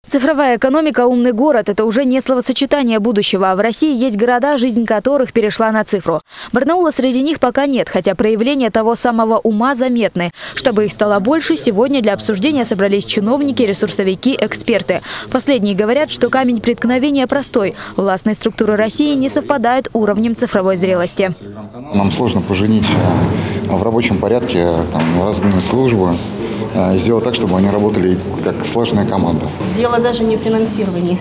Цифровая экономика, умный город – это уже не словосочетание будущего. В России есть города, жизнь которых перешла на цифру. Барнаула среди них пока нет, хотя проявления того самого ума заметны. Чтобы их стало больше, сегодня для обсуждения собрались чиновники, ресурсовики, эксперты. Последние говорят, что камень преткновения простой. Властные структуры России не совпадают уровнем цифровой зрелости. Нам сложно поженить в рабочем порядке разные службы. Сделать так, чтобы они работали как слаженная команда. Дело даже не в финансировании.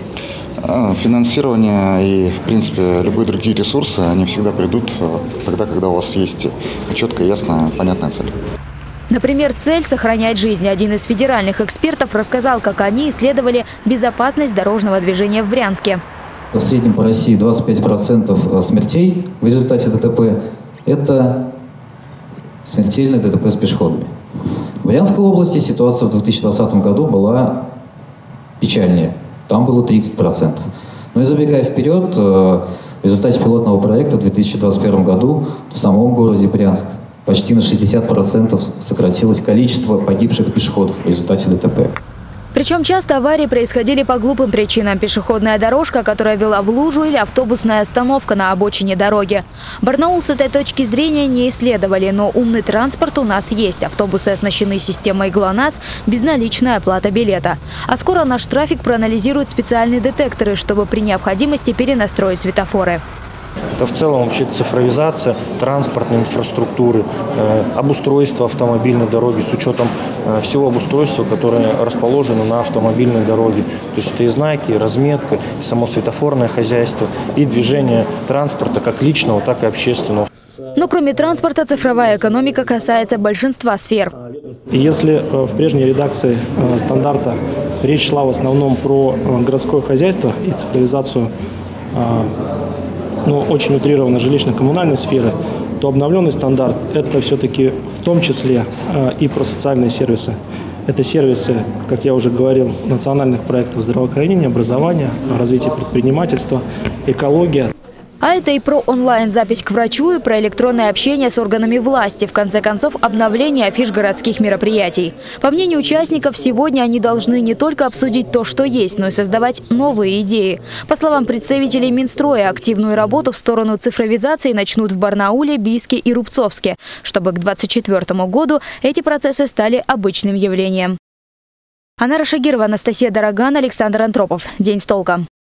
Финансирование и, в принципе, любые другие ресурсы, они всегда придут тогда, когда у вас есть четкая, ясная, понятная цель. Например, цель – сохранять жизнь. Один из федеральных экспертов рассказал, как они исследовали безопасность дорожного движения в Брянске. В среднем по России 25% смертей в результате ДТП – это смертельное ДТП с пешеходами. В Брянской области ситуация в 2020 году была печальнее. Там было 30%. Но и забегая вперед, в результате пилотного проекта в 2021 году в самом городе Брянск почти на 60% сократилось количество погибших пешеходов в результате ДТП. Причем часто аварии происходили по глупым причинам. Пешеходная дорожка, которая вела в лужу, или автобусная остановка на обочине дороги. Барнаул с этой точки зрения не исследовали, но умный транспорт у нас есть. Автобусы оснащены системой ГЛОНАСС, безналичная оплата билета. А скоро наш трафик проанализируют специальные детекторы, чтобы при необходимости перенастроить светофоры. Это в целом вообще цифровизация транспортной инфраструктуры, обустройство автомобильной дороги с учетом всего обустройства, которое расположено на автомобильной дороге. То есть это и знаки, и разметка, и само светофорное хозяйство, и движение транспорта как личного, так и общественного. Но кроме транспорта, цифровая экономика касается большинства сфер. И если в прежней редакции стандарта речь шла в основном про городское хозяйство и цифровизацию, очень утрированно жилищно-коммунальной сферы, то обновленный стандарт – это все-таки в том числе и про социальные сервисы. Это сервисы, как я уже говорил, национальных проектов здравоохранения, образования, развития предпринимательства, экология. А это и про онлайн-запись к врачу, и про электронное общение с органами власти. В конце концов, обновление афиш городских мероприятий. По мнению участников, сегодня они должны не только обсудить то, что есть, но и создавать новые идеи. По словам представителей Минстроя, активную работу в сторону цифровизации начнут в Барнауле, Бийске и Рубцовске, чтобы к 2024 году эти процессы стали обычным явлением. Анара Шагирова, Анастасия Дороган, Александр Антропов. День с толком.